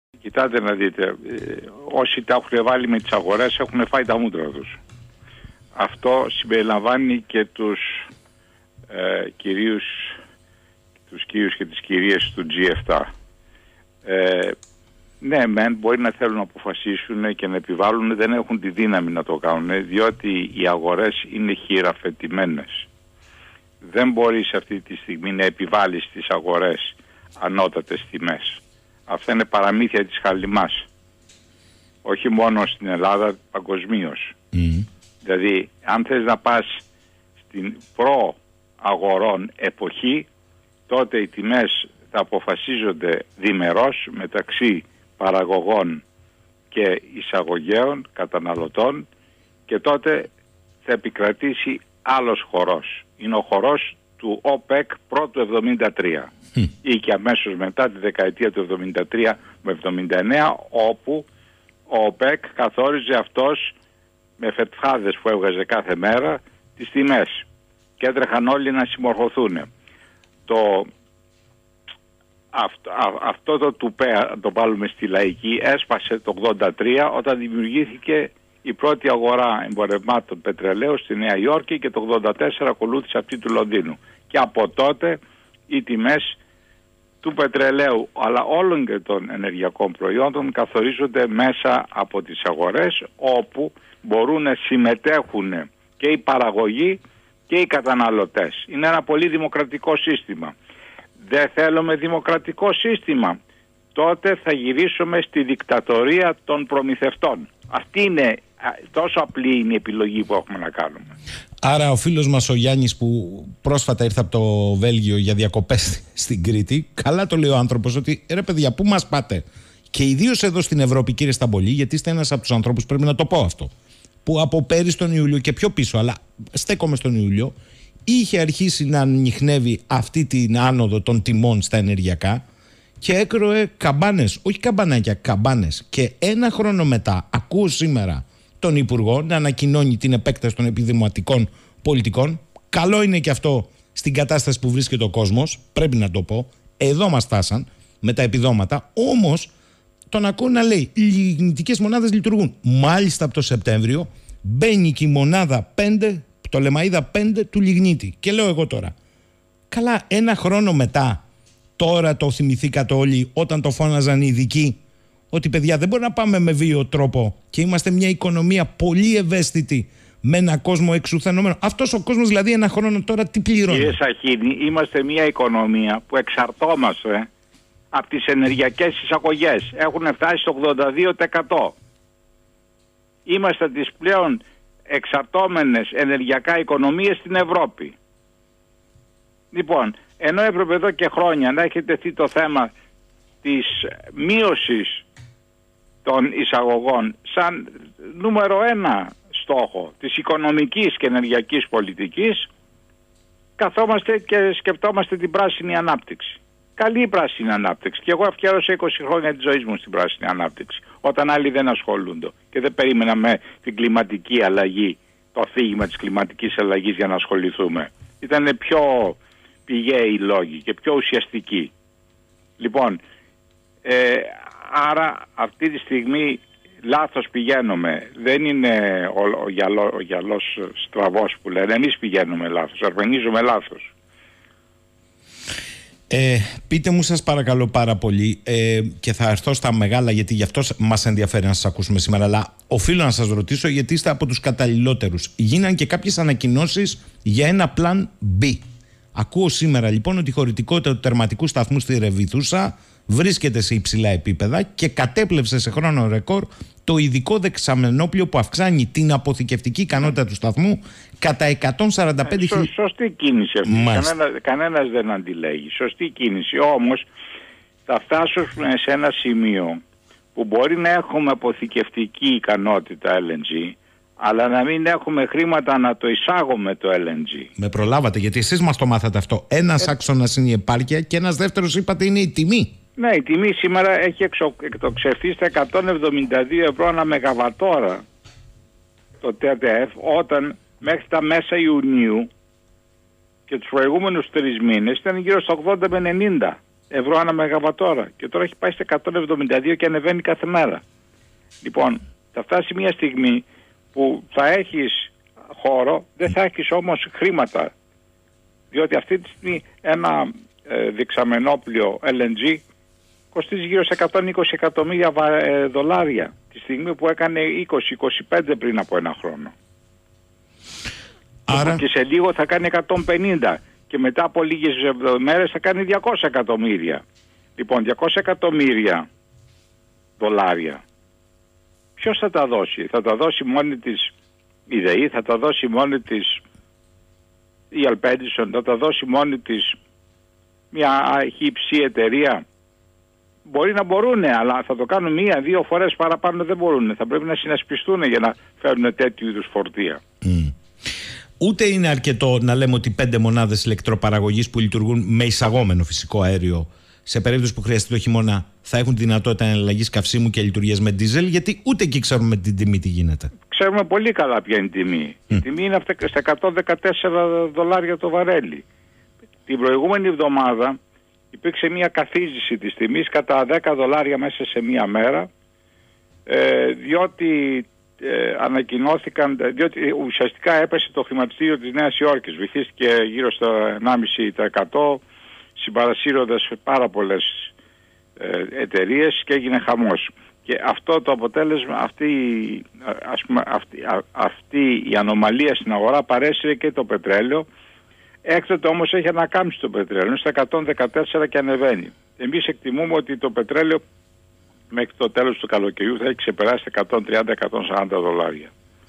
Κοιτάτε να δείτε, όσοι τα έχουν βάλει με τις αγορές έχουν φάει τα μούτρα τους. Αυτό συμπεριλαμβάνει και τους κυρίους και τις κυρίες του G7. Ναι, μεν μπορεί να θέλουν να αποφασίσουν και να επιβάλλουν, δεν έχουν τη δύναμη να το κάνουν, διότι οι αγορές είναι χειραφετημένες. Δεν μπορείς αυτή τη στιγμή να επιβάλλεις στις αγορές ανώτατες τιμές. Αυτά είναι παραμύθια της χαλιμάς. Όχι μόνο στην Ελλάδα, παγκοσμίως. Δηλαδή, αν θες να πας στην προ-αγορών εποχή, τότε οι τιμές θα αποφασίζονται διμερώς μεταξύ παραγωγών και εισαγωγέων, καταναλωτών, και τότε θα επικρατήσει άλλος χορός. Είναι ο χορός του ΟΠΕΚ πρώτου 73 ή και αμέσως μετά τη δεκαετία του 73 με 79, όπου ο ΟΠΕΚ καθόριζε αυτός με φετφάδες που έβγαζε κάθε μέρα τις τιμές και έτρεχαν όλοι να συμμορφωθούν. Αυτό το τουπέ, το βάλουμε στη λαϊκή, έσπασε το 83 όταν δημιουργήθηκε η πρώτη αγορά εμπορευμάτων πετρελαίου στη Νέα Υόρκη και το 84 ακολούθησε αυτή του Λονδίνου. Και από τότε οι τιμές του πετρελαίου αλλά όλων και των ενεργειακών προϊόντων καθορίζονται μέσα από τις αγορές, όπου μπορούν να συμμετέχουν και οι παραγωγοί και οι καταναλωτές. Είναι ένα πολύ δημοκρατικό σύστημα. Δεν θέλουμε δημοκρατικό σύστημα, τότε θα γυρίσουμε στη δικτατορία των προμηθευτών. Αυτή είναι, τόσο απλή είναι η επιλογή που έχουμε να κάνουμε. Άρα ο φίλος μας ο Γιάννης, που πρόσφατα ήρθε από το Βέλγιο για διακοπές στην Κρήτη, καλά το λέει ο άνθρωπος, ότι ρε παιδιά, πού μας πάτε? Και ιδίως εδώ στην Ευρώπη, κύριε Σταμπολή, γιατί είστε ένας από τους ανθρώπους, πρέπει να το πω αυτό, που από πέρυσι τον Ιούλιο και πιο πίσω, αλλά στέκομαι στον Ιούλιο, είχε αρχίσει να ανιχνεύει αυτή την άνοδο των τιμών στα ενεργειακά και έκροε καμπάνες, όχι καμπανάκια, καμπάνες. Και ένα χρόνο μετά ακούω σήμερα τον Υπουργό να ανακοινώνει την επέκταση των επιδημιουργικών πολιτικών. Καλό είναι και αυτό στην κατάσταση που βρίσκεται ο κόσμος, πρέπει να το πω. Εδώ μας φτάσαν με τα επιδόματα, όμως τον ακούω να λέει οι λιγνητικές μονάδες λειτουργούν. Μάλιστα από το Σεπτέμβριο μπαίνει και η μονάδα 5, το Λεμαΐδα 5 του λιγνίτη. Και λέω εγώ τώρα, καλά, ένα χρόνο μετά, τώρα το θυμηθήκατε όλοι όταν το φώναζαν οι ειδικοί, ότι παιδιά δεν μπορεί να πάμε με βίαιο τρόπο και είμαστε μια οικονομία πολύ ευαίσθητη με ένα κόσμο εξουθενωμένο. Αυτός ο κόσμος δηλαδή ένα χρόνο τώρα τι πληρώνει? Κύριε Σαχίνη, είμαστε μια οικονομία που εξαρτώμαστε από τις ενεργειακές εισαγωγές. Έχουν φτάσει στο 82%. Είμαστε τις πλέον εξαρτώμενες ενεργειακά οικονομίες στην Ευρώπη. Λοιπόν, ενώ έπρεπε εδώ και χρόνια να έχει τεθεί το θέμα της μείωσης των εισαγωγών σαν νούμερο 1 στόχο της οικονομικής και ενεργειακής πολιτικής, καθόμαστε και σκεπτόμαστε την πράσινη ανάπτυξη. Καλή η πράσινη ανάπτυξη. Και εγώ αφιέρωσα 20 χρόνια της ζωής μου στην πράσινη ανάπτυξη, όταν άλλοι δεν ασχολούνται. Και δεν περίμενα με την κλιματική αλλαγή, το αφήγημα της κλιματικής αλλαγής για να ασχοληθούμε. Ήταν πιο πηγαίοι οι λόγοι και πιο ουσιαστικοί. Λοιπόν, άρα αυτή τη στιγμή λάθος πηγαίνουμε. Δεν είναι ο γυαλός στραβός που λένε. Εμείς πηγαίνουμε λάθος, αρμενίζουμε λάθος. Πείτε μου σας παρακαλώ πάρα πολύ, και θα έρθω στα μεγάλα, γιατί γι' αυτό μας ενδιαφέρει να σας ακούσουμε σήμερα, αλλά οφείλω να σας ρωτήσω γιατί είστε από τους καταλληλότερους. Γίναν και κάποιες ανακοινώσεις για ένα plan B. Ακούω σήμερα λοιπόν ότι η χωρητικότητα του τερματικού σταθμού στη Ρεβιθούσα βρίσκεται σε υψηλά επίπεδα και κατέπλευσε σε χρόνο ρεκόρ το ειδικό δεξαμενόπλιο που αυξάνει την αποθηκευτική ικανότητα του σταθμού κατά 145.000. Σωστή κίνηση αυτή. Κανένας δεν αντιλέγει. Σωστή κίνηση. Όμως θα φτάσουμε σε ένα σημείο που μπορεί να έχουμε αποθηκευτική ικανότητα LNG, αλλά να μην έχουμε χρήματα να το εισάγουμε το LNG. Με προλάβατε, γιατί εσείς μας το μάθατε αυτό. Ένας άξονας είναι η επάρκεια και ένας δεύτερος είπατε είναι η τιμή. Ναι, η τιμή σήμερα έχει εκτοξευθεί στα 172 ευρώ ανά μεγαβατόρα το ΤΤΕΦ, όταν μέχρι τα μέσα Ιουνίου και τους προηγούμενους 3 μήνες ήταν γύρω στα 80 με 90. ευρώ ανά μεγαβατόρα και τώρα έχει πάει στα 172 και ανεβαίνει κάθε μέρα. Λοιπόν, θα φτάσει μια στιγμή που θα έχεις χώρο, δεν θα έχεις όμως χρήματα, διότι αυτή τη στιγμή ένα δεξαμενόπλιο LNG κοστίζει γύρω σε 120 εκατομμύρια δολάρια τη στιγμή που έκανε 20-25 πριν από ένα χρόνο. Άρα... Και σε λίγο θα κάνει 150 και μετά από λίγες μέρες θα κάνει 200 εκατομμύρια. Λοιπόν, 200 εκατομμύρια δολάρια ποιος θα τα δώσει? Θα τα δώσει μόνη της η ΔΕΗ, θα τα δώσει μόνη της η Αλπέντισον, θα τα δώσει μόνη της μια χυψή εταιρεία? Μπορεί να μπορούν, αλλά θα το κάνουν 1-2 φορές παραπάνω, δεν μπορούν. Θα πρέπει να συνασπιστούν για να φέρουν τέτοιου είδους φορτία. Ούτε είναι αρκετό να λέμε ότι 5 μονάδες ηλεκτροπαραγωγής που λειτουργούν με εισαγόμενο φυσικό αέριο, σε περίπτωση που χρειαστεί το χειμώνα, θα έχουν τη δυνατότητα εναλλαγής καυσίμου και λειτουργίας με ντίζελ, γιατί ούτε εκεί ξέρουμε την τιμή τι γίνεται. Ξέρουμε πολύ καλά ποια είναι η τιμή. Η τιμή είναι στα 114 δολάρια το βαρέλι. Την προηγούμενη εβδομάδα υπήρξε μια καθίζηση της τιμής κατά 10 δολάρια μέσα σε μία μέρα, διότι διότι ουσιαστικά έπεσε το χρηματιστήριο της Νέας Υόρκης, βυθίστηκε γύρω στο 1,5%, συμπαρασύροντας πάρα πολλές εταιρείες και έγινε χαμός. Και αυτό το αποτέλεσμα, αυτή η ανομαλία στην αγορά παρέσυρε και το πετρέλαιο. Έκτοτε όμως έχει ανακάμψει το πετρέλαιο, στα 114 και ανεβαίνει. Εμείς εκτιμούμε ότι το πετρέλαιο μέχρι το τέλος του καλοκαιριού θα έχει ξεπεράσει 130-140 δολάρια.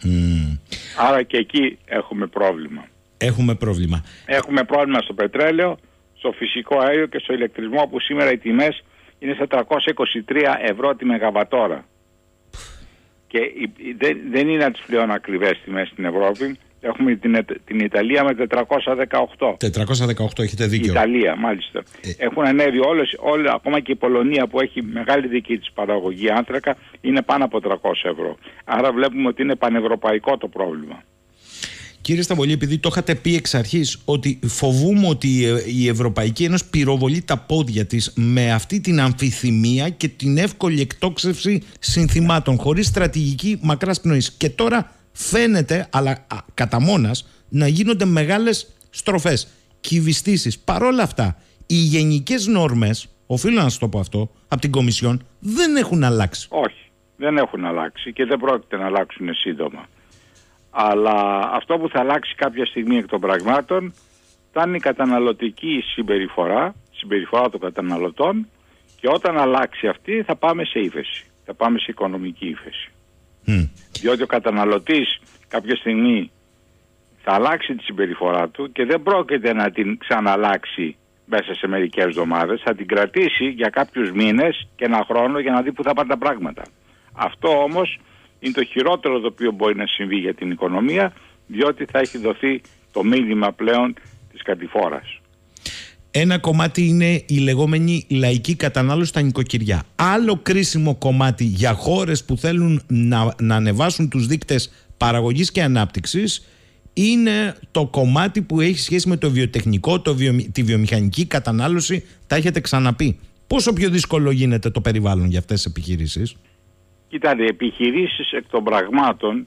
Άρα και εκεί έχουμε πρόβλημα. Έχουμε πρόβλημα στο πετρέλαιο, στο φυσικό αέριο και στο ηλεκτρισμό, που σήμερα οι τιμές είναι στα 323 ευρώ τη μεγαβατόρα. Και δεν είναι τις πλέον ακριβές τιμές στην Ευρώπη. Έχουμε την Ιταλία με 418. 418, έχετε δίκιο. Ιταλία, μάλιστα. Έχουν ανέβει όλες, ακόμα και η Πολωνία που έχει μεγάλη δική της παραγωγή άνθρακα, είναι πάνω από 300 ευρώ. Άρα βλέπουμε ότι είναι πανευρωπαϊκό το πρόβλημα. Κύριε Σταυρολή, επειδή το είχατε πει εξ αρχής ότι φοβούμαι ότι η Ευρωπαϊκή Ένωση πυροβολεί τα πόδια της με αυτή την αμφιθυμία και την εύκολη εκτόξευση συνθημάτων χωρίς στρατηγική μακράς πνοής. Και τώρα φαίνεται, αλλά κατά μόνας, να γίνονται μεγάλες στροφές, κυβιστήσεις. Παρόλα αυτά, οι γενικές νόρμες, οφείλω να σας το πω αυτό, από την Κομισιόν, δεν έχουν αλλάξει. Όχι, δεν έχουν αλλάξει και δεν πρόκειται να αλλάξουν σύντομα. Αλλά αυτό που θα αλλάξει κάποια στιγμή εκ των πραγμάτων θα είναι η καταναλωτική συμπεριφορά των καταναλωτών, και όταν αλλάξει αυτή θα πάμε σε ύφεση, θα πάμε σε οικονομική ύφεση. Διότι ο καταναλωτής κάποια στιγμή θα αλλάξει τη συμπεριφορά του και δεν πρόκειται να την ξαναλλάξει μέσα σε μερικές εβδομάδες, θα την κρατήσει για κάποιους μήνες και ένα χρόνο για να δει που θα πάνε τα πράγματα. Αυτό όμως είναι το χειρότερο το οποίο μπορεί να συμβεί για την οικονομία, διότι θα έχει δοθεί το μήνυμα πλέον της κατηφόρας. Ένα κομμάτι είναι η λεγόμενη λαϊκή κατανάλωση στα νοικοκυριά. Άλλο κρίσιμο κομμάτι για χώρες που θέλουν να ανεβάσουν τους δείκτες παραγωγής και ανάπτυξης είναι το κομμάτι που έχει σχέση με το βιοτεχνικό, τη βιομηχανική κατανάλωση. Τα έχετε ξαναπεί. Πόσο πιο δύσκολο γίνεται το περιβάλλον για αυτές τις επιχειρήσεις? Κοιτάτε, οι επιχειρήσεις εκ των πραγμάτων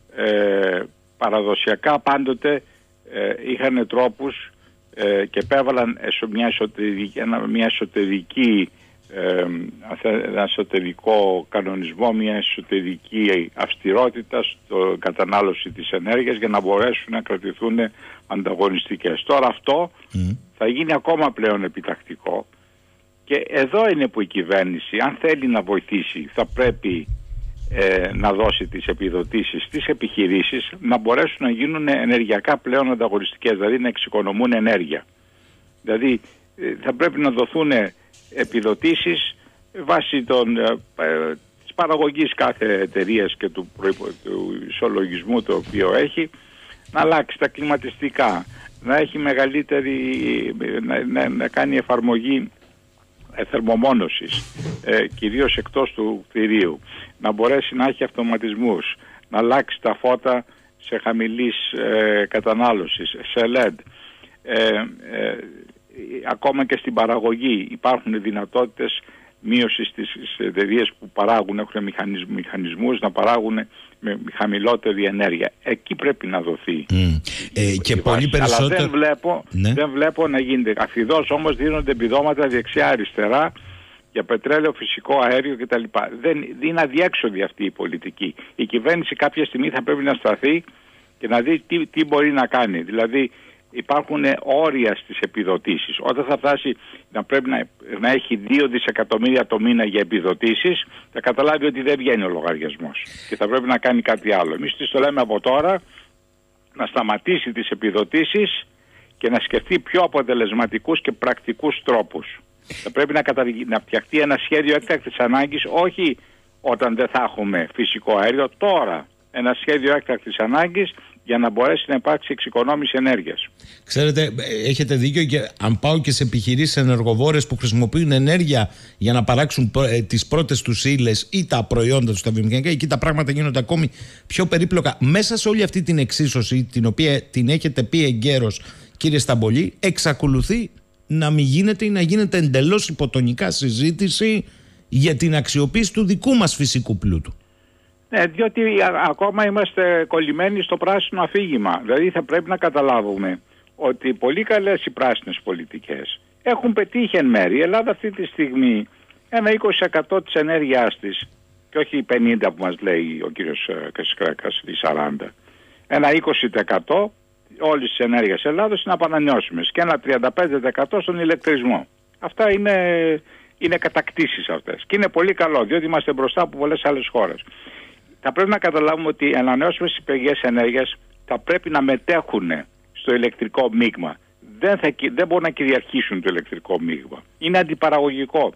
παραδοσιακά πάντοτε είχαν τρόπους και επέβαλαν ένα εσωτερικό κανονισμό, μια εσωτερική αυστηρότητα στο κατανάλωση της ενέργειας για να μπορέσουν να κρατηθούν ανταγωνιστικές. Τώρα αυτό θα γίνει ακόμα πλέον επιτακτικό, και εδώ είναι που η κυβέρνηση, αν θέλει να βοηθήσει, θα πρέπει να δώσει τις επιδοτήσεις στις επιχειρήσεις να μπορέσουν να γίνουν ενεργειακά πλέον ανταγωνιστικές, δηλαδή να εξοικονομούν ενέργεια. Δηλαδή θα πρέπει να δοθούν επιδοτήσεις βάσει της παραγωγής κάθε εταιρείας και του ισολογισμού το οποίο έχει, να αλλάξει τα κλιματιστικά, να έχει μεγαλύτερη, να κάνει εφαρμογή θερμομόνωσης, κυρίως εκτός του κτηρίου, να μπορέσει να έχει αυτοματισμούς, να αλλάξει τα φώτα σε χαμηλής κατανάλωσης, σε LED. ακόμα και στην παραγωγή υπάρχουν δυνατότητες μείωσης στις εταιρείες που παράγουν, έχουν μηχανισμούς να παράγουν με χαμηλότερη ενέργεια. Εκεί πρέπει να δοθεί. Και πολύ περισσότερο. Αλλά δεν βλέπω να γίνεται. Αφιδώς όμως δίνονται επιδόματα δεξιά-αριστερά για πετρέλαιο, φυσικό αέριο κτλ. Δεν είναι αδιέξοδη αυτή η πολιτική. Η κυβέρνηση κάποια στιγμή θα πρέπει να σταθεί και να δει τι μπορεί να κάνει. Δηλαδή υπάρχουν όρια στις επιδοτήσεις. Όταν θα φτάσει να πρέπει να έχει 2 δισεκατομμύρια το μήνα για επιδοτήσεις, θα καταλάβει ότι δεν βγαίνει ο λογαριασμός και θα πρέπει να κάνει κάτι άλλο. Εμείς το λέμε από τώρα να σταματήσει τις επιδοτήσεις και να σκεφτεί πιο αποτελεσματικούς και πρακτικούς τρόπους. Θα πρέπει να φτιαχτεί ένα σχέδιο έκτακτης ανάγκης, όχι όταν δεν θα έχουμε φυσικό αέριο, τώρα. Ένα σχέδιο έκτακτης ανάγκης για να μπορέσει να υπάρξει εξοικονόμηση ενέργειας. Ξέρετε, έχετε δίκιο, και αν πάω και σε επιχειρήσεις ενεργοβόρες που χρησιμοποιούν ενέργεια για να παράξουν τις πρώτες τους ύλες ή τα προϊόντα τους, τα βιομηχανικά, εκεί τα πράγματα γίνονται ακόμη πιο περίπλοκα. Μέσα σε όλη αυτή την εξίσωση, την οποία την έχετε πει εγκαίρως, κύριε Σταμπολή, εξακολουθεί να μην γίνεται ή να γίνεται εντελώς υποτονικά συζήτηση για την αξιοποίηση του δικού μας φυσικού πλούτου. Ναι, διότι ακόμα είμαστε κολλημένοι στο πράσινο αφήγημα. Δηλαδή θα πρέπει να καταλάβουμε ότι πολύ καλές οι πράσινες πολιτικές έχουν πετύχει εν μέρη. Η Ελλάδα αυτή τη στιγμή ένα 20% της ενέργειάς της, και όχι 50% που μας λέει ο κύριος Κασικράκας ή 40%, ένα 20% όλης της ενέργειας Ελλάδος είναι απανανεώσιμες και ένα 35% στον ηλεκτρισμό. Αυτά είναι κατακτήσεις αυτές και είναι πολύ καλό, διότι είμαστε μπροστά από πολλές άλλες χώρες. Θα πρέπει να καταλάβουμε ότι οι ανανεώσιμες πηγές ενέργειας θα πρέπει να μετέχουν στο ηλεκτρικό μείγμα. Δεν μπορούν να κυριαρχήσουν το ηλεκτρικό μείγμα. Είναι αντιπαραγωγικό.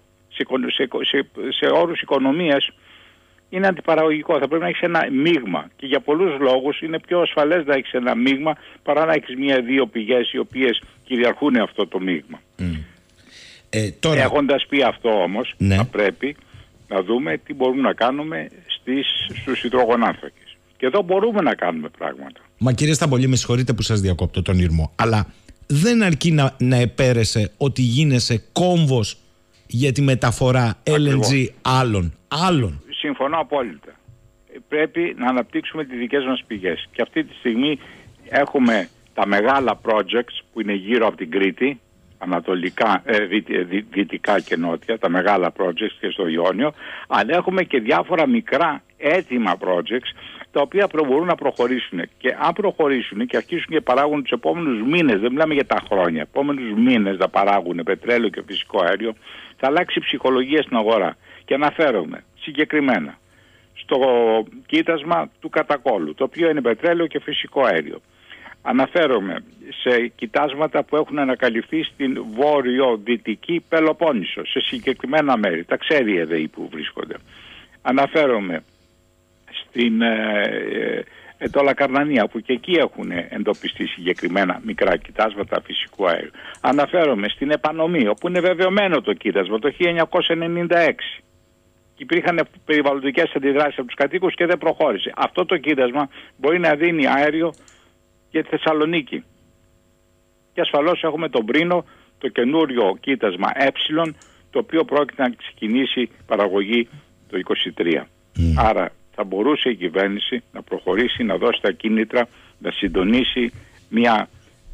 Σε όρους οικονομίας είναι αντιπαραγωγικό. Θα πρέπει να έχεις ένα μείγμα. Και για πολλούς λόγους είναι πιο ασφαλές να έχεις ένα μείγμα παρά να έχεις 1-2 πηγές οι οποίες κυριαρχούν αυτό το μείγμα. Τώρα... Έχοντας πει αυτό όμως, ναι, θα πρέπει να δούμε τι μπορούμε να κάνουμε στους υδρογονάνθρακες. Και εδώ μπορούμε να κάνουμε πράγματα. Μα κύριε Σταμπολή, με συγχωρείτε που σας διακόπτω τον ήρμο, αλλά δεν αρκεί να επέρεσε ότι γίνεσαι κόμβος για τη μεταφορά LNG άλλων. Συμφωνώ απόλυτα. Πρέπει να αναπτύξουμε τις δικές μας πηγές. Και αυτή τη στιγμή έχουμε τα μεγάλα projects που είναι γύρω από την Κρήτη, ανατολικά, δυτικά και νότια, τα μεγάλα projects και στο Ιόνιο, αλλά έχουμε και διάφορα μικρά έτοιμα projects τα οποία μπορούν να προχωρήσουν. Και αν προχωρήσουν και αρχίσουν και παράγουν τους επόμενους μήνες, δεν μιλάμε για τα χρόνια, επόμενους μήνες να παράγουν πετρέλαιο και φυσικό αέριο, θα αλλάξει η ψυχολογία στην αγορά. Και αναφέρομαι συγκεκριμένα στο κοίτασμα του Κατακόλου, το οποίο είναι πετρέλαιο και φυσικό αέριο. Αναφέρομαι σε κοιτάσματα που έχουν ανακαλυφθεί στην βόρειο-δυτική Πελοπόννησο, σε συγκεκριμένα μέρη. Τα ξέρει η ΕΔΕΗ που βρίσκονται. Αναφέρομαι στην Ετωλακαρνανία, που και εκεί έχουν εντοπιστεί συγκεκριμένα μικρά κοιτάσματα φυσικού αέριου. Αναφέρομαι στην Επανομή, όπου είναι βεβαιωμένο το κοίτασμα το 1996. Υπήρχαν περιβαλλοντικές αντιδράσεις από τους κατοίκους και δεν προχώρησε. Αυτό το κοίτασμα μπορεί να δίνει αέριο για τη Θεσσαλονίκη. Και ασφαλώς έχουμε τον Πρίνο, το καινούριο κοίτασμα το οποίο πρόκειται να ξεκινήσει παραγωγή το 2023. Άρα θα μπορούσε η κυβέρνηση να προχωρήσει, να δώσει τα κίνητρα, να συντονίσει μια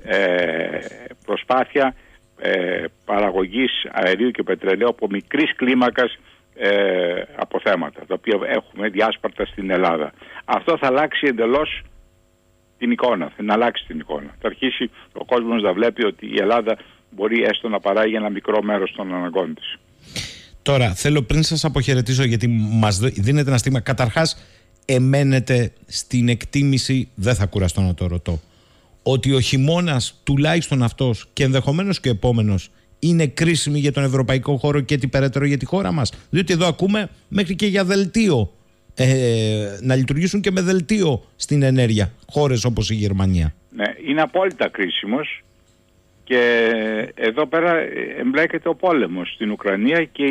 προσπάθεια παραγωγής αερίου και πετρελαίου από μικρής κλίμακας αποθέματα, τα οποία έχουμε διάσπαρτα στην Ελλάδα. Αυτό θα αλλάξει εντελώς την εικόνα, θα αλλάξει την εικόνα. Θα αρχίσει ο κόσμος να βλέπει ότι η Ελλάδα μπορεί έστω να παράγει ένα μικρό μέρος των αναγκών της. Τώρα, θέλω πριν σας αποχαιρετήσω, γιατί μας δίνετε ένα στίγμα. Καταρχάς, εμένετε στην εκτίμηση, δεν θα κουραστώ να το ρωτώ, ότι ο χειμώνας, τουλάχιστον αυτός και ενδεχομένως και ο επόμενος, είναι κρίσιμη για τον ευρωπαϊκό χώρο και τι περαιτέρω για τη χώρα μας? Διότι εδώ ακούμε μέχρι και για δελτίο, να λειτουργήσουν και με δελτίο στην ενέργεια χώρες όπως η Γερμανία. Ναι, είναι απόλυτα κρίσιμος. Και εδώ πέρα εμπλέκεται ο πόλεμος στην Ουκρανία και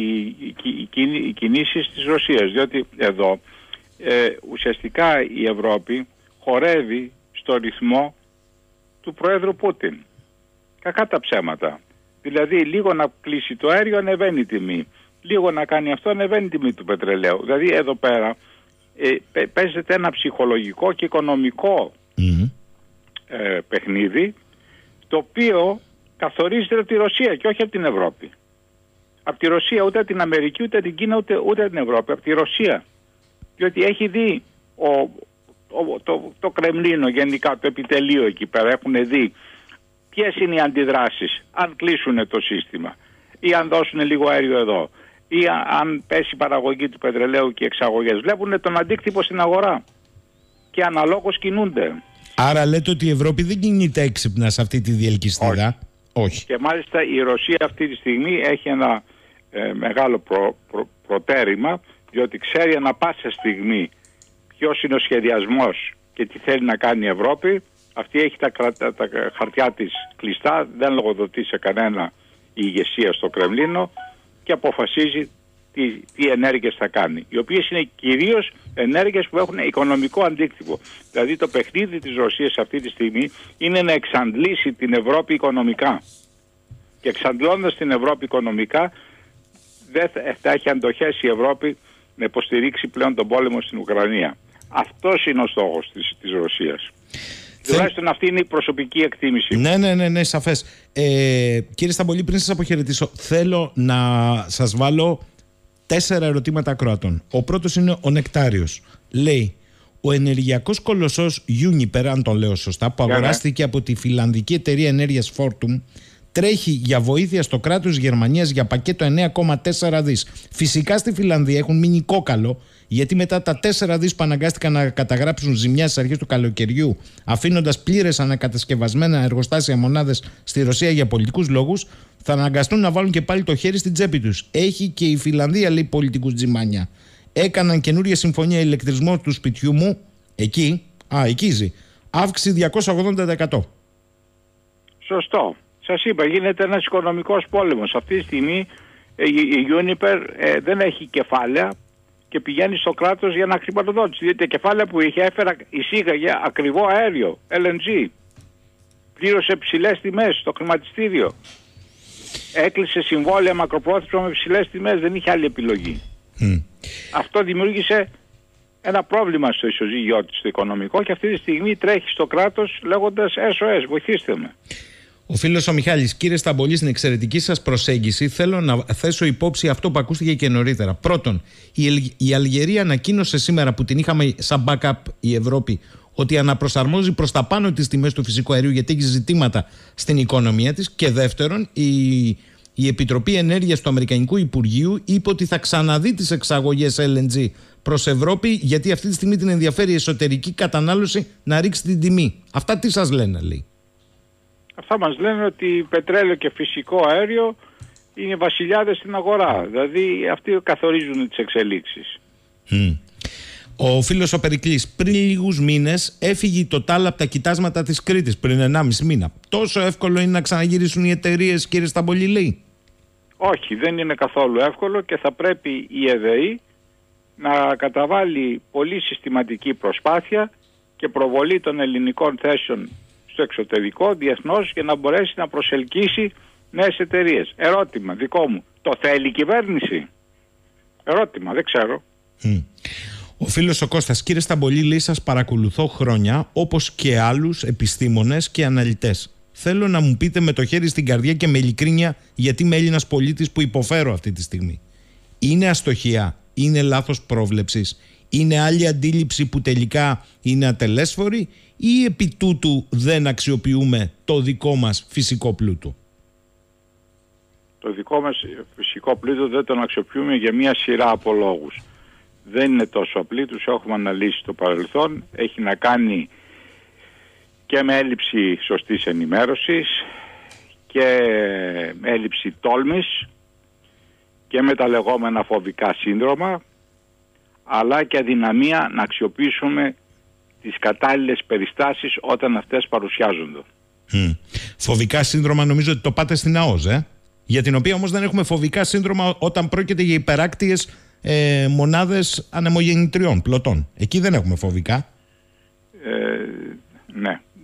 οι κινήσεις της Ρωσίας. Διότι εδώ ουσιαστικά η Ευρώπη χορεύει στο ρυθμό του Προέδρου Πούτιν. Κακά τα ψέματα. Δηλαδή λίγο να κλείσει το αέριο ανεβαίνει η τιμή. Λίγο να κάνει αυτό ανεβαίνει η τιμή του πετρελαίου. Δηλαδή εδώ πέρα παίζεται ένα ψυχολογικό και οικονομικό παιχνίδι, το οποίο καθορίζεται από τη Ρωσία και όχι από την Ευρώπη. Από τη Ρωσία, ούτε από την Αμερική, ούτε από την Κίνα, ούτε από την Ευρώπη. Από τη Ρωσία. Διότι έχει δει το Κρεμλίνο, γενικά το επιτελείο εκεί πέρα, έχουν δει ποιες είναι οι αντιδράσεις αν κλείσουν το σύστημα ή αν δώσουν λίγο αέριο εδώ ή αν πέσει η παραγωγή του πετρελαίου και οι εξαγωγές. Βλέπουν τον αντίκτυπο στην αγορά και αναλόγως κινούνται. Άρα λέτε ότι η Ευρώπη δεν κινείται έξυπνα σε αυτή τη διελκυστίδα. Όχι. Και μάλιστα η Ρωσία αυτή τη στιγμή έχει ένα μεγάλο προτέρημα, διότι ξέρει ανά πάσα στιγμή ποιος είναι ο σχεδιασμός και τι θέλει να κάνει η Ευρώπη. Αυτή έχει τα χαρτιά της κλειστά, δεν λογοδοτεί σε κανένα η ηγεσία στο Κρεμλίνο και αποφασίζει τι ενέργειες θα κάνει. Οι οποίες είναι κυρίως ενέργειες που έχουν οικονομικό αντίκτυπο. Δηλαδή το παιχνίδι της Ρωσίας αυτή τη στιγμή είναι να εξαντλήσει την Ευρώπη οικονομικά. Και εξαντλώντας την Ευρώπη οικονομικά δεν θα έχει αντοχές η Ευρώπη να υποστηρίξει πλέον τον πόλεμο στην Ουκρανία. Αυτός είναι ο στόχος της Ρωσίας. Τουλάχιστον αυτή είναι η προσωπική εκτίμηση. Ναι, σαφές. Κύριε Σταμπολή, πριν σας αποχαιρετήσω, θέλω να σας βάλω 4 ερωτήματα ακροατών. Ο πρώτος είναι ο Νεκτάριος. Λέει, ο ενεργειακός κολοσσός Uniper, αν τον λέω σωστά, που αγοράστηκε από τη φιλανδική εταιρεία ενέργειας Fortum, τρέχει για βοήθεια στο κράτος Γερμανίας για πακέτο 9,4 δις. Φυσικά στη Φιλανδία έχουν μείνει κόκαλο, γιατί μετά τα 4 δις που αναγκάστηκαν να καταγράψουν ζημιά στις αρχές του καλοκαιριού, αφήνοντας πλήρες ανακατασκευασμένα εργοστάσια μονάδες στη Ρωσία για πολιτικούς λόγους, θα αναγκαστούν να βάλουν και πάλι το χέρι στην τσέπη τους. Έχει και η Φιλανδία, λέει, πολιτικούς τζιμάνια. Έκαναν καινούρια συμφωνία ηλεκτρισμό του σπιτιού μου, εκεί ζει, αύξηση 280%. Σωστό. Σας είπα, γίνεται ένας οικονομικός πόλεμος. Αυτή τη στιγμή η Uniper δεν έχει κεφάλαια και πηγαίνει στο κράτος για να χρηματοδότηση. Διότι τα κεφάλαια που είχε εισήγαγε ακριβό αέριο, LNG. Πλήρωσε ψηλές τιμές στο χρηματιστήριο. Έκλεισε συμβόλαια μακροπρόθεσμα με ψηλές τιμές, δεν είχε άλλη επιλογή. Αυτό δημιούργησε ένα πρόβλημα στο ισοζύγιο της, στο οικονομικό, και αυτή τη στιγμή τρέχει στο κράτος λέγοντας SOS, βοηθήστε με. Ο φίλος ο Μιχάλης, κύριε Σταμπολή, στην εξαιρετική σας προσέγγιση θέλω να θέσω υπόψη αυτό που ακούστηκε και νωρίτερα. Πρώτον, η Αλγερία ανακοίνωσε σήμερα, που την είχαμε σαν backup η Ευρώπη, ότι αναπροσαρμόζει προς τα πάνω τις τιμές του φυσικού αερίου γιατί έχει ζητήματα στην οικονομία της. Και δεύτερον, η Επιτροπή Ενέργειας του Αμερικανικού Υπουργείου είπε ότι θα ξαναδεί τις εξαγωγές LNG προς Ευρώπη, γιατί αυτή τη στιγμή την ενδιαφέρει η εσωτερική κατανάλωση να ρίξει την τιμή. Αυτά τι σας λένε, λέει? Αυτά μας λένε ότι πετρέλαιο και φυσικό αέριο είναι βασιλιάδες στην αγορά. Δηλαδή αυτοί καθορίζουν τις εξελίξεις. Ο φίλος ο Περικλής, πριν λίγους μήνες έφυγε το Total από τα κοιτάσματα της Κρήτης, πριν 1,5 μήνα. Τόσο εύκολο είναι να ξαναγυρίσουν οι εταιρείες, κύριε Σταμπολή, λέει? Όχι, δεν είναι καθόλου εύκολο και θα πρέπει η ΕΔΕΗ να καταβάλει πολύ συστηματική προσπάθεια και προβολή των ελληνικών θέσεων στο εξωτερικό, διεθνώς, για να μπορέσει να προσελκύσει νέες εταιρείες. Ερώτημα δικό μου, το θέλει η κυβέρνηση? Ερώτημα, δεν ξέρω. Ο φίλος ο Κώστας, κύριε Σταμπολή, λέει, σας παρακολουθώ χρόνια, όπως και άλλους επιστήμονες και αναλυτές. Θέλω να μου πείτε με το χέρι στην καρδιά και με ειλικρίνεια, γιατί είμαι Έλληνας πολίτης που υποφέρω αυτή τη στιγμή. Είναι αστοχία, είναι λάθος πρόβλεψης, είναι άλλη αντίληψη που τελικά είναι ατελέσφορη, ή επί τούτου δεν αξιοποιούμε το δικό μας φυσικό πλούτο? Το δικό μας φυσικό πλούτο δεν τον αξιοποιούμε για μια σειρά από λόγους. Δεν είναι τόσο απλή, τους έχουμε αναλύσει στο παρελθόν. Έχει να κάνει και με έλλειψη σωστής ενημέρωσης και έλλειψη τόλμης και με τα λεγόμενα φοβικά σύνδρομα, αλλά και αδυναμία να αξιοποιήσουμε τις κατάλληλες περιστάσεις όταν αυτές παρουσιάζονται. Φοβικά σύνδρομα νομίζω ότι το πάτε στην ΑΟΣ, για την οποία όμως δεν έχουμε φοβικά σύνδρομα όταν πρόκειται για υπεράκτιες μονάδες ανεμογεννητριών, πλωτών. Εκεί δεν έχουμε φοβικά. Ναι,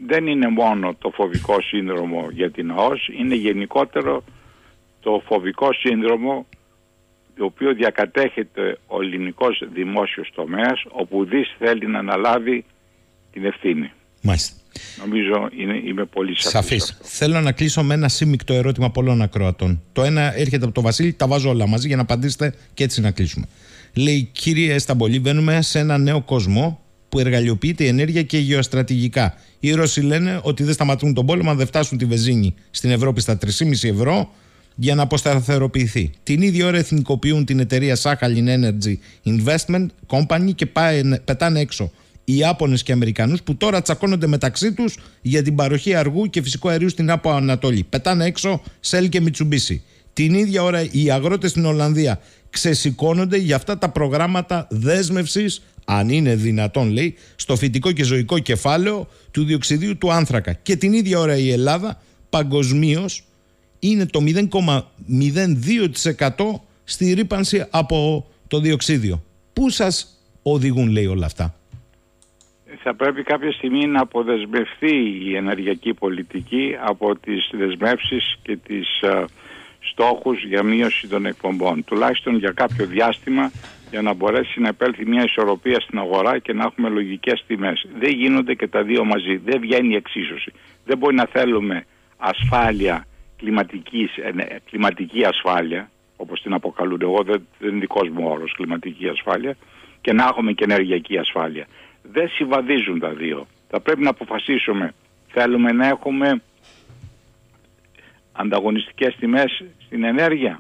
δεν είναι μόνο το φοβικό σύνδρομο για την ΑΟΣ, είναι γενικότερο το φοβικό σύνδρομο το οποίο διακατέχεται ο ελληνικός δημόσιος τομέας, όπου ουδής θέλει να αναλάβει την ευθύνη. Μάλιστα. Νομίζω είμαι πολύ σαφής. Θέλω να κλείσω με ένα σύμμικτο ερώτημα πολλών ακροατών. Το ένα έρχεται από τον Βασίλη, τα βάζω όλα μαζί για να απαντήσετε και έτσι να κλείσουμε. Λέει, κύριε Σταμπολή, μπαίνουμε σε ένα νέο κόσμο που εργαλειοποιείται η ενέργεια και γεωστρατηγικά. Οι Ρώσοι λένε ότι δεν σταματούν τον πόλεμο αν δεν φτάσουν τη βενζίνη στην Ευρώπη στα 3,5 ευρώ για να αποσταθεροποιηθεί. Την ίδια ώρα εθνικοποιούν την εταιρεία Sakhalin Energy Investment Company και πετάνε έξω οι Ιάπωνες και οι Αμερικανούς που τώρα τσακώνονται μεταξύ τους για την παροχή αργού και φυσικού αερίου στην Άπο Ανατολή. Πετάνε έξω Shell και Mitsubishi. Την ίδια ώρα οι αγρότες στην Ολλανδία ξεσηκώνονται για αυτά τα προγράμματα δέσμευσης, αν είναι δυνατόν λέει, στο φυτικό και ζωικό κεφάλαιο του διοξιδίου του άνθρακα. Και την ίδια ώρα η Ελλάδα παγκοσμίως είναι το 0,02% στη ρύπανση από το διοξίδιο. Πού σας οδηγούν, λέει, όλα αυτά? Θα πρέπει κάποια στιγμή να αποδεσμευτεί η ενεργειακή πολιτική από τις δεσμεύσεις και τις στόχους για μείωση των εκπομπών. Τουλάχιστον για κάποιο διάστημα, για να μπορέσει να επέλθει μια ισορροπία στην αγορά και να έχουμε λογικές τιμές. Δεν γίνονται και τα δύο μαζί. Δεν βγαίνει η εξίσωση. Δεν μπορεί να θέλουμε ασφάλεια, κλιματική ασφάλεια, όπως την αποκαλούν, εγώ δεν είναι δικός μου όρος, κλιματική ασφάλεια, και να έχουμε και ενεργειακή ασφάλεια. Δεν συμβαδίζουν τα δύο. Θα πρέπει να αποφασίσουμε, θέλουμε να έχουμε ανταγωνιστικές τιμές στην ενέργεια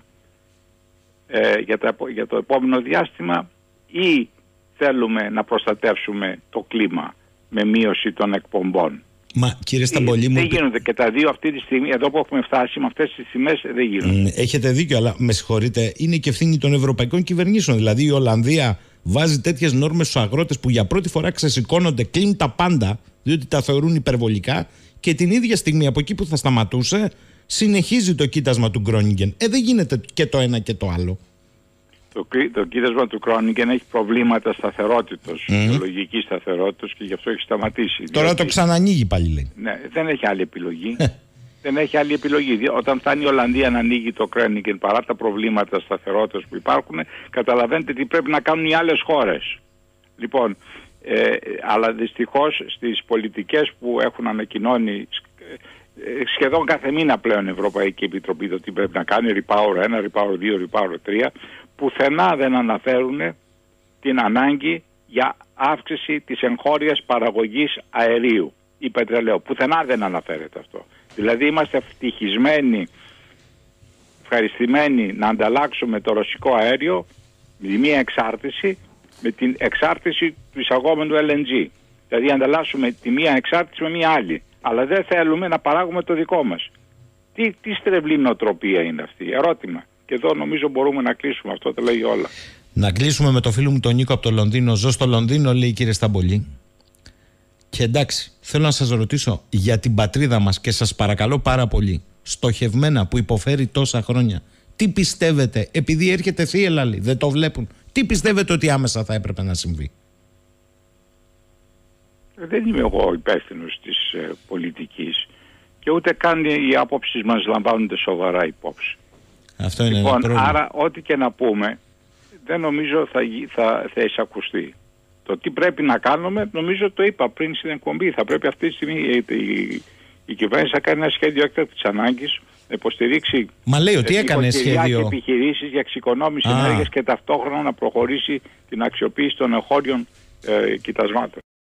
για το επόμενο διάστημα, ή θέλουμε να προστατεύσουμε το κλίμα με μείωση των εκπομπών? Μα κύριε Σταμπολή, δεν γίνονται και τα δύο αυτή τη στιγμή. Εδώ που έχουμε φτάσει με αυτές τις τιμές δεν γίνονται. Έχετε δίκιο, αλλά με συγχωρείτε, είναι και ευθύνη των ευρωπαϊκών κυβερνήσεων. Δηλαδή η Ολλανδία βάζει τέτοιες νόρμες στους αγρότες που για πρώτη φορά ξεσηκώνονται, κλείνουν τα πάντα, διότι τα θεωρούν υπερβολικά, και την ίδια στιγμή από εκεί που θα σταματούσε συνεχίζει το κοίτασμα του Γκρόνιγκεν. Δεν γίνεται και το ένα και το άλλο. Το κοίτασμα του Κρόνιγκεν έχει προβλήματα σταθερότητας, βιολογικής σταθερότητας, και γι' αυτό έχει σταματήσει. Τώρα το ξανανοίγει πάλι, λέει. Ναι, δεν έχει άλλη επιλογή. Δεν έχει άλλη επιλογή. Όταν φτάνει η Ολλανδία να ανοίγει το Κρόνιγκεν παρά τα προβλήματα σταθερότητας που υπάρχουν, καταλαβαίνετε τι πρέπει να κάνουν οι άλλες χώρες. Λοιπόν, αλλά δυστυχώς στις πολιτικές που έχουν ανακοινώνει σχεδόν κάθε μήνα πλέον η Ευρωπαϊκή Επιτροπή το τι πρέπει να κάνει, Repower 1, Repower 2, Repower 3, πουθενά δεν αναφέρουν την ανάγκη για αύξηση της εγχώριας παραγωγής αερίου ή πετρελαίου. Πουθενά δεν αναφέρεται αυτό. Δηλαδή είμαστε ευτυχισμένοι, ευχαριστημένοι να ανταλλάξουμε το ρωσικό αέριο με μία εξάρτηση με την εξάρτηση του εισαγόμενου LNG. Δηλαδή ανταλλάσσουμε τη μία εξάρτηση με μία άλλη. Αλλά δεν θέλουμε να παράγουμε το δικό μας. Τι στρεβλή νοοτροπία είναι αυτή? Ερώτημα. Και εδώ νομίζω μπορούμε να κλείσουμε. Αυτό τα λέει όλα. Να κλείσουμε με το φίλο μου τον Νίκο από το Λονδίνο. Ζω στο Λονδίνο, λέει, κύριε Σταμπολή. Και εντάξει, θέλω να σας ρωτήσω για την πατρίδα μας και σας παρακαλώ πάρα πολύ, στοχευμένα, που υποφέρει τόσα χρόνια, τι πιστεύετε, επειδή έρχεται θύελλα, λέει, δεν το βλέπουν, τι πιστεύετε ότι άμεσα θα έπρεπε να συμβεί? Δεν είμαι εγώ υπεύθυνος της πολιτικής και ούτε καν οι άποψεις μας λαμβάνονται σοβαρά υπόψη. Αυτό είναι ένα πρόβλημα. Άρα ό,τι και να πούμε δεν νομίζω θα εισακουστεί. Το τι πρέπει να κάνουμε, νομίζω το είπα πριν στην εκπομπή. Θα πρέπει αυτή τη στιγμή η κυβέρνηση να κάνει ένα σχέδιο έκτακτης ανάγκης, να υποστηρίξει. Μα λέει ότι έκανε σχέδιο. Επιχειρήσεις για εξοικονόμηση ενέργειας και ταυτόχρονα να προχωρήσει την αξιοποίηση των εγχώριων κοιτασμάτων.